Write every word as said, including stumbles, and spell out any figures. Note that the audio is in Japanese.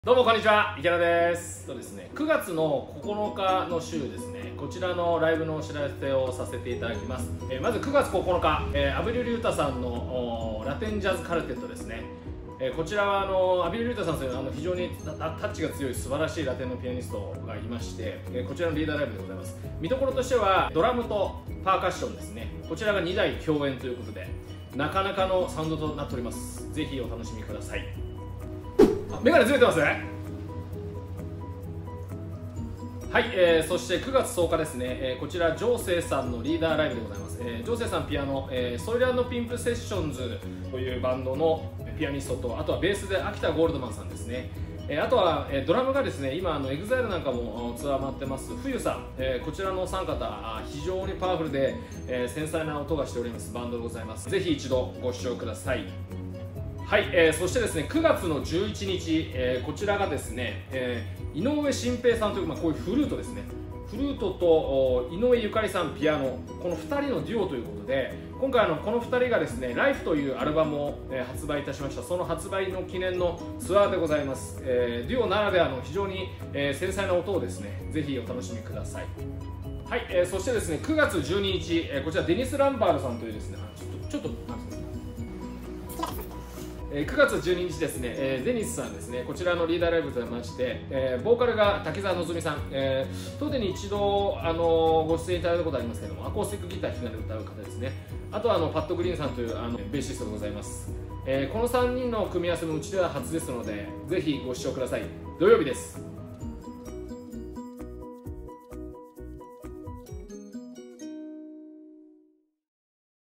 どうもこんにちは、池田です。とですね、くがつのここのかの週ですね、こちらのライブのお知らせをさせていただきます。えー、まずくがつここのか、えー、アビリル・リュータさんのラテンジャズカルテットですね。えー、こちらはあのアビリル・リュータさんというあの非常にタッチが強い素晴らしいラテンのピアニストがいまして、えー、こちらのリーダーライブでございます。見どころとしてはドラムとパーカッションですね。こちらがにだい共演ということで、なかなかのサウンドとなっております。ぜひお楽しみください。あ、メガネずれてますね。はい、えー、そしてくがつとおかですね、えー、こちらジョーセイさんのリーダーライブでございます。えー、ジョーセイさんピアノ、えー、ソイル&ピンプセッションズというバンドのピアニストと、あとはベースで秋田ゴールドマンさんですね。えー、あとは、えー、ドラムがですね、今あのエグザイルなんかもツアー回ってます冬さん、えー、こちらのお三方非常にパワフルで、えー、繊細な音がしておりますバンドでございます。ぜひ一度ご視聴ください。はい、えー、そしてですねくがつのじゅういちにち、えー、こちらがですね、えー、井上慎平さんという、まあ、こういうフルートですね、フルートと井上ゆかりさんピアノ、このふたりのデュオということで、今回あのこのふたりがですね「ライフというアルバムを、えー、発売いたしました。その発売の記念のツアーでございます。えー、デュオならではの非常に、えー、繊細な音をですねぜひお楽しみください。はい、えー、そしてですねくがつじゅうににち、えー、こちらデニス・ランバールさんというですね、ちょっとちょっとなんですかくがつじゅうににちですね、えー、デニスさんですね、こちらのリーダーライブとなりまして、えー、ボーカルが滝沢希さん、えー、当店に一度、あのー、ご出演いただいたことありますけれども、アコースティックギター弾きながら歌う方ですね。あとはあのパッド・グリーンさんというあのベーシストでございます。えー、このさんにんの組み合わせもうちでは初ですので、ぜひご視聴ください。土曜日です。